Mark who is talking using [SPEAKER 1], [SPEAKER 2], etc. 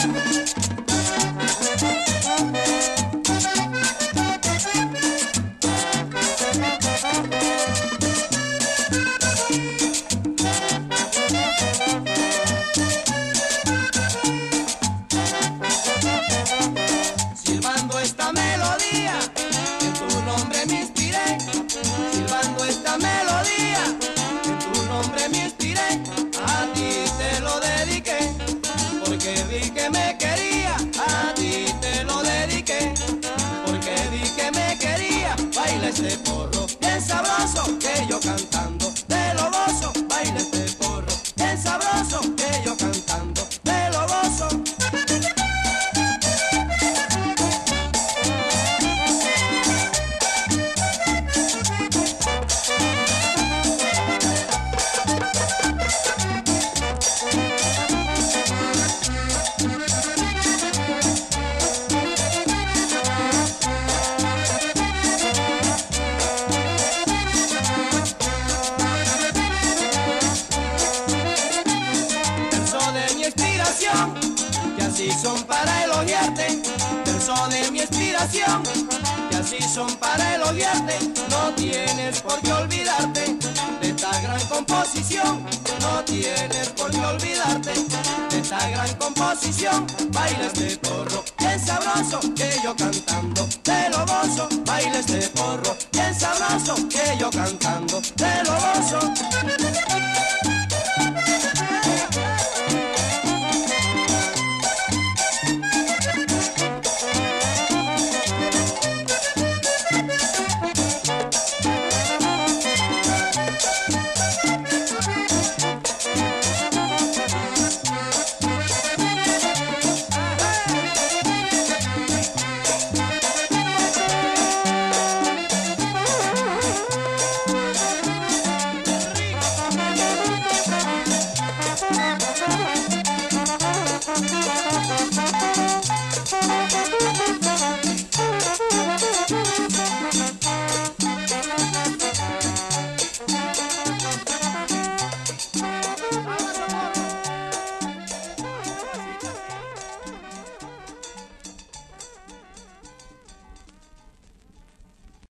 [SPEAKER 1] Silbando esta melodía, en tu nombre me inspiré. Silbando esta melodía, en tu nombre me inspiré. A ti te lo dediqué, porque vi que me quería. A ti te lo dediqué, porque vi que me quería. Baila este porro bien sabroso, que yo cantando te lo gozo. Baila este porro bien sabroso, que yo cantando te lo gozo. Que así son para elogiarte, verso de mi inspiración, que así son para elogiarte. No tienes por qué olvidarte de esta gran composición, no tienes por qué olvidarte de esta gran composición. Baila este porro bien sabroso, que yo cantando te lo gozo. Baila este porro bien sabroso, que yo cantando te lo gozo.